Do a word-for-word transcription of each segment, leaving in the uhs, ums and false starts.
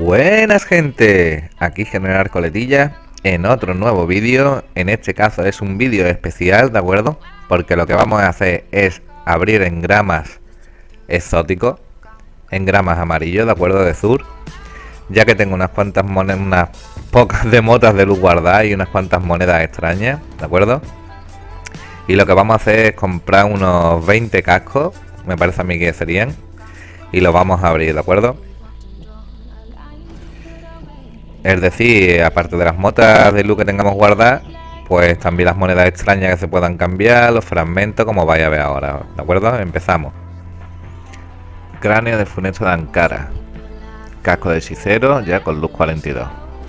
Buenas gente, aquí General Coletilla en otro nuevo vídeo. En este caso es un vídeo especial, ¿de acuerdo? Porque lo que vamos a hacer es abrir engramas exóticos, engramas amarillos, ¿de acuerdo? De Zur, ya que tengo unas cuantas monedas, unas pocas de motas de luz guardadas y unas cuantas monedas extrañas, ¿de acuerdo? Y lo que vamos a hacer es comprar unos veinte cascos, me parece a mí que serían, y los vamos a abrir, ¿de acuerdo? Es decir, aparte de las motas de luz que tengamos guardadas, pues también las monedas extrañas que se puedan cambiar, los fragmentos, como vais a ver ahora, ¿de acuerdo? Empezamos. Cráneo del funesto de Ankara. Casco de hechicero, ya con luz cuarenta y dos.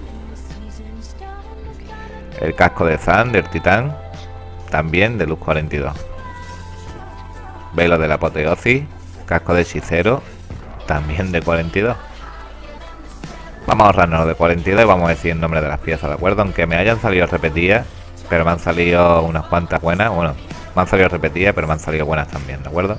El casco de Zan, del titán, también de luz cuarenta y dos. Velo de la apoteosis, casco de hechicero, también de cuarenta y dos. Vamos a ahorrarnos de cuarenta y dos y vamos a decir el nombre de las piezas, ¿de acuerdo? Aunque me hayan salido repetidas, pero me han salido unas cuantas buenas. Bueno, me han salido repetidas, pero me han salido buenas también, ¿de acuerdo?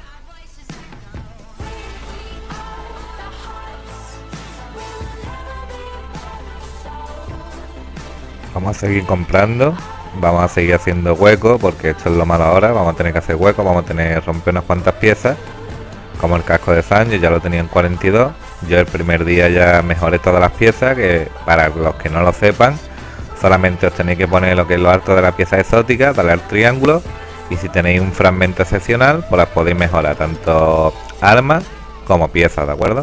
Vamos a seguir comprando, vamos a seguir haciendo hueco, porque esto es lo malo ahora. Vamos a tener que hacer hueco, vamos a tener que romper unas cuantas piezas, como el casco de Zan, yo ya lo tenía en cuarenta y dos. Yo el primer día ya mejoré todas las piezas, que para los que no lo sepan, solamente os tenéis que poner lo que es lo alto de la pieza exótica, darle al triángulo, y si tenéis un fragmento excepcional, pues las podéis mejorar, tanto armas como piezas, ¿de acuerdo?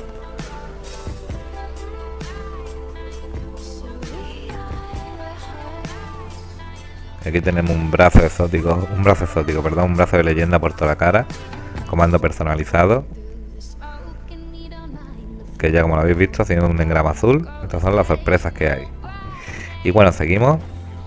Aquí tenemos un brazo exótico, un brazo exótico, perdón, un brazo de leyenda por toda la cara, comando personalizado, que ya como lo habéis visto tiene un engrama azul. Estas son las sorpresas que hay. Y bueno, seguimos.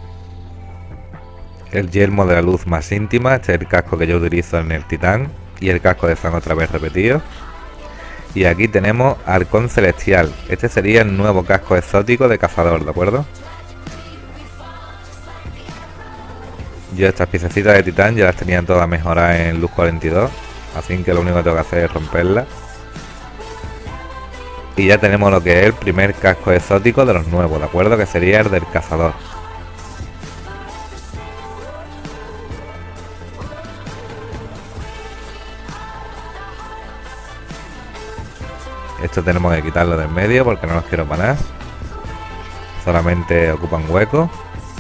El yelmo de la luz más íntima, este es el casco que yo utilizo en el titán, y el casco de Zan otra vez repetido. Y aquí tenemos Halcón Celestial, este sería el nuevo casco exótico de cazador, ¿de acuerdo? Yo estas piececitas de titán ya las tenía todas mejoradas en luz cuarenta y dos, así que lo único que tengo que hacer es romperlas. Y ya tenemos lo que es el primer casco exótico de los nuevos, ¿de acuerdo? Que sería el del cazador. Esto tenemos que quitarlo del medio porque no los quiero para nada. Solamente ocupan hueco.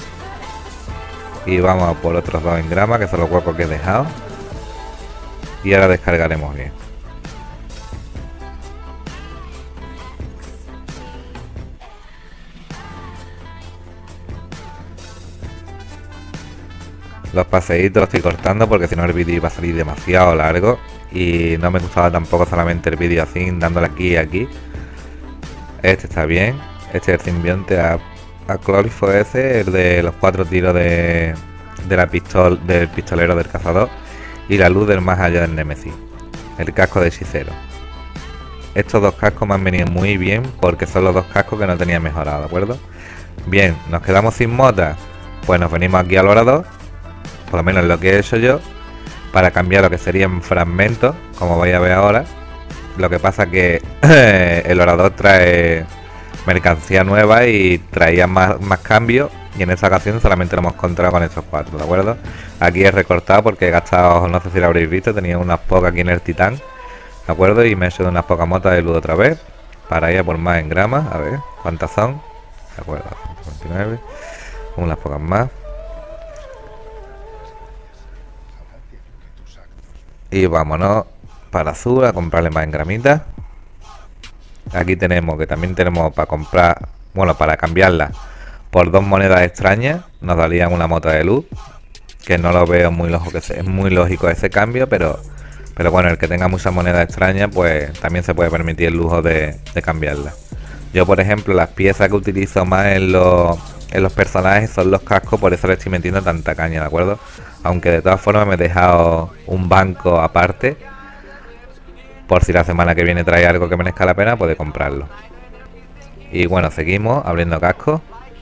Y vamos a por otros dos engramas, que son los huecos que he dejado. Y ahora descargaremos bien. Los paseitos los estoy cortando porque si no el vídeo iba a salir demasiado largo. Y no me gustaba tampoco solamente el vídeo así, dándole aquí y aquí. Este está bien. Este es el simbionte a, a Clorifo ese, el de los cuatro tiros de, de la pistol, del pistolero del cazador. Y la luz del más allá del Némesis. El casco de hechicero. Estos dos cascos me han venido muy bien porque son los dos cascos que no tenía mejorado, ¿de acuerdo? Bien, nos quedamos sin motas. Pues nos venimos aquí al orador, por lo menos lo que he hecho yo, para cambiar lo que serían fragmentos, como vais a ver ahora. Lo que pasa que el orador trae mercancía nueva y traía más, más cambios, y en esta ocasión solamente lo hemos encontrado con estos cuatro, ¿de acuerdo? Aquí he recortado porque he gastado, no sé si lo habréis visto, tenía unas pocas aquí en el titán, ¿de acuerdo? Y me he hecho de unas pocas motas de luz otra vez, para ir a por más engramas, a ver cuántas son, ¿de acuerdo? ciento veintinueve, unas pocas más. Y vámonos para Zur a comprarle más engramitas. Aquí tenemos que también tenemos para comprar, bueno, para cambiarla por dos monedas extrañas. Nos darían una mota de luz, que no lo veo muy lógico, es muy lógico ese cambio, pero pero bueno, el que tenga muchas monedas extrañas pues también se puede permitir el lujo de, de cambiarla. Yo por ejemplo las piezas que utilizo más en los, en los personajes son los cascos, por eso le estoy metiendo tanta caña, ¿de acuerdo? Aunque de todas formas me he dejado un banco aparte, por si la semana que viene trae algo que merezca la pena, puede comprarlo. Y bueno, seguimos abriendo cascos.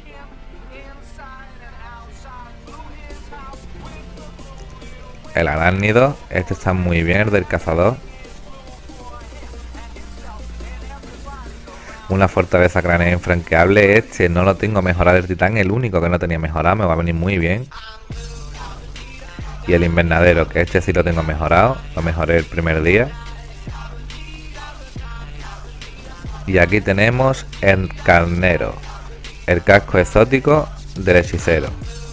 El arácnido, este está muy bien, el del cazador. Una fortaleza craneal infranqueable. Este no lo tengo mejorado del titán, el único que no tenía mejorado, me va a venir muy bien. Y el invernadero, que este sí lo tengo mejorado, lo mejoré el primer día. Y aquí tenemos el carnero, el casco exótico del hechicero.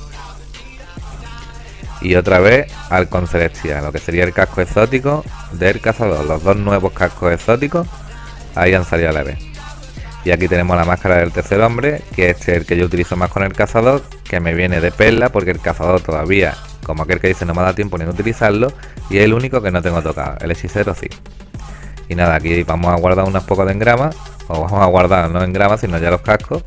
Y otra vez Halcón Celestial, lo que sería el casco exótico del cazador. Los dos nuevos cascos exóticos ahí han salido a la vez. Y aquí tenemos la máscara del tercer hombre, que este es el que yo utilizo más con el cazador, que me viene de perla porque el cazador todavía, como aquel que dice, no me da tiempo ni de utilizarlo, y es el único que no tengo tocado. El hechicero sí. Y nada, aquí vamos a guardar unos pocos de engramas, o vamos a guardar no engramas sino ya los cascos.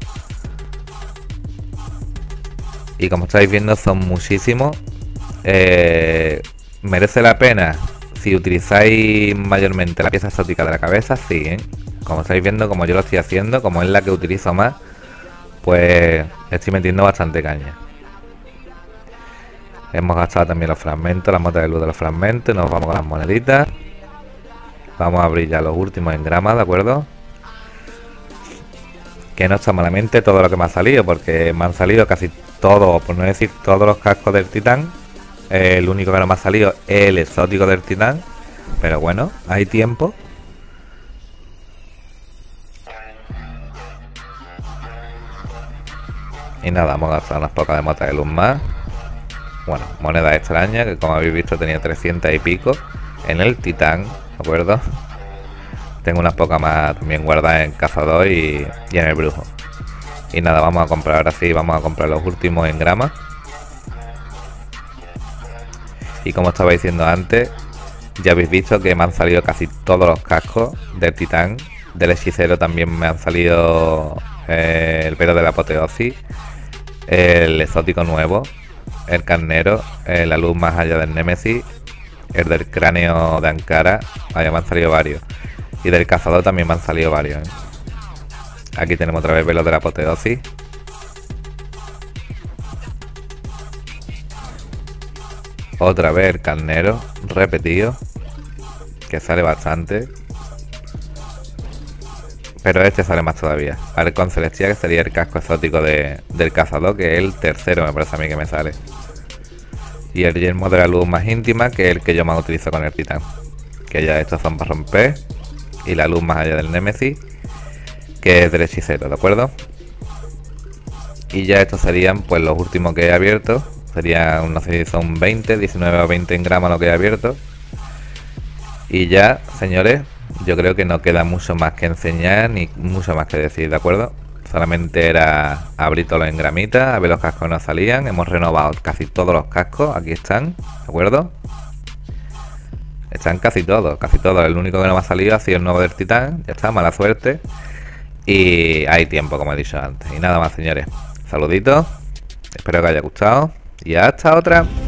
Y como estáis viendo son muchísimos. Eh, merece la pena si utilizáis mayormente la pieza exótica de la cabeza, sí, ¿eh? Como estáis viendo, como yo lo estoy haciendo, como es la que utilizo más, pues estoy metiendo bastante caña. Hemos gastado también los fragmentos, las motas de luz de los fragmentos, nos vamos con las moneditas. Vamos a abrir ya los últimos engramas, ¿de acuerdo? Que no está malamente todo lo que me ha salido, porque me han salido casi todos, por no decir todos los cascos del titán. El único que no me ha salido es el exótico del titán, pero bueno, hay tiempo. Y nada, vamos a gastar unas pocas de motas de luz más. Bueno, moneda extraña, que como habéis visto tenía trescientas y pico en el titán, ¿de acuerdo? Tengo unas pocas más también guardadas en cazador y, y en el brujo. Y nada, vamos a comprar, ahora sí, vamos a comprar los últimos engramas. Y como estaba diciendo antes, ya habéis visto que me han salido casi todos los cascos del titán. Del hechicero también me han salido eh, el velo de la apoteosis, el exótico nuevo, el carnero, eh, la luz más allá del Némesis, el del cráneo de Ankara, vaya, me han salido varios. Y del cazador también me han salido varios, ¿eh? Aquí tenemos otra vez velo de la apoteosis. Otra vez el carnero, repetido, que sale bastante. Pero este sale más todavía. Halcón Celestial, que sería el casco exótico de, del cazador, que es el tercero, me parece a mí que me sale. Y el yelmo de la luz más íntima, que es el que yo más utilizo con el titán. Que ya estos son para romper. Y la luz más allá del Némesis, que es del hechicero, ¿de acuerdo? Y ya estos serían pues los últimos que he abierto. Serían, no sé si son veinte, diecinueve o veinte engramas lo que he abierto. Y ya, señores, yo creo que no queda mucho más que enseñar ni mucho más que decir, ¿de acuerdo? Solamente era abrir todos los engramitas, a ver los cascos que nos salían. Hemos renovado casi todos los cascos, aquí están, ¿de acuerdo? Están casi todos, casi todos. El único que no me ha salido ha sido el nuevo del titán, ya está, mala suerte. Y hay tiempo, como he dicho antes. Y nada más, señores. Saluditos, espero que os haya gustado y hasta otra.